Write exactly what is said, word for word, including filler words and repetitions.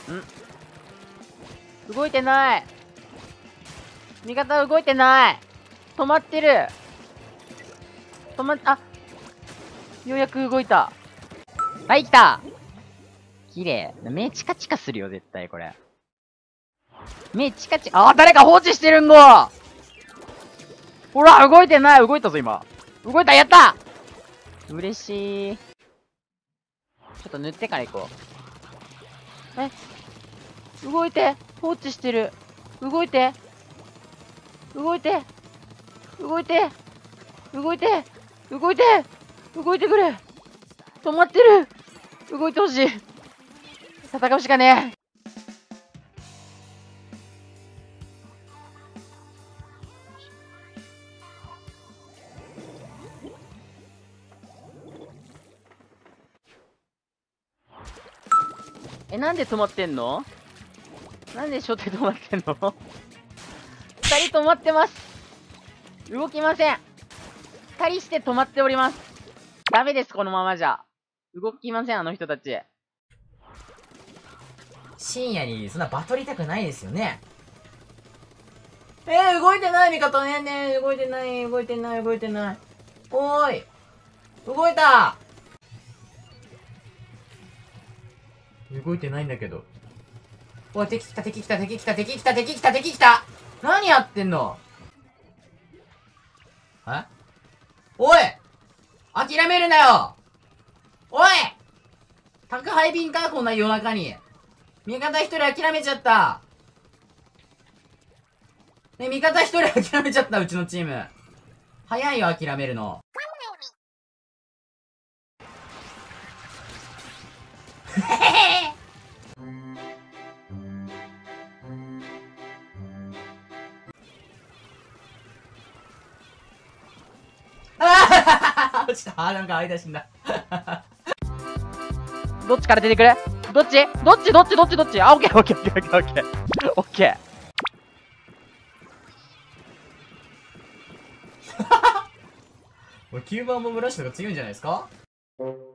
ん動いてない。味方動いてない。止まってる。止まっ、あ、ようやく動いた。はい、来た。綺麗。目チカチカするよ、絶対これ。目チカチカ、あー、誰か放置してるんご。ほら、動いてない。動いたぞ、今。動いた、やった。嬉しい。ちょっと塗ってから行こう。え、動いて。放置してる。動いて。動いて。動いて。動いて。動いて。動いてくれ。止まってる。動いてほしい。戦うしかねえ。え、なんで止まってんの？なんで初手止まってんの？二人止まってます。動きません。二人して止まっております。ダメです、このままじゃ。動きません、あの人たち。 深夜にそんなバトりたくないですよね。えー、動いてない味方ね。ね動いてない、動いてない、動いてない。おーい。動いた。動いてないんだけど。おい、敵来た、敵来た、敵来た、敵来た、敵来た、敵来た。何やってんの？え？おい！諦めるなよ！おい！宅配便か、こんな夜中に。味方一人諦めちゃった。ね、味方一人諦めちゃった、うちのチーム。早いよ、諦めるの。ああ落ちた。あ、なんか間死んだ。 どっちから出てくる？どっち？どっちどっちどっちどっち？あ、オッケーオッケーオッケーオッケーオッケー。 これきゅうばんもブラシとか強いんじゃないですか？